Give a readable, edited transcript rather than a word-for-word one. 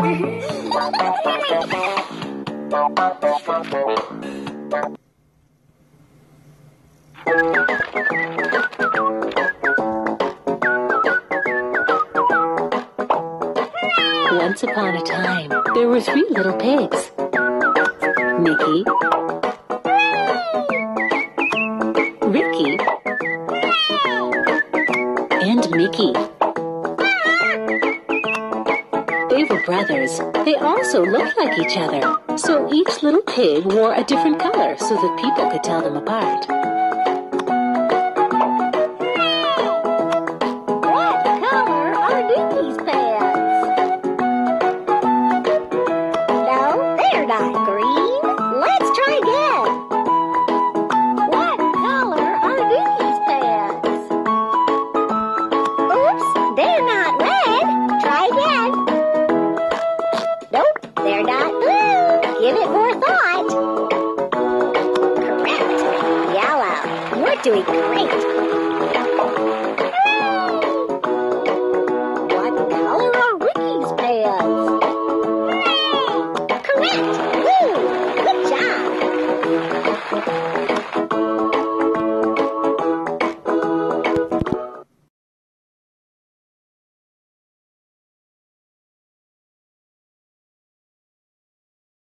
Once upon a time, there were 3 little pigs. Mickey, Ricky, and Mickey. They were brothers. They also looked like each other. So each little pig wore a different color so that people could tell them apart. What color are Mickey's pants? No, they're not green. Let's try again. What color are Mickey's pants? Oops, they're not red. Try again. Nope, they're not blue. Give it more thought. Correct. Yellow. We're doing great.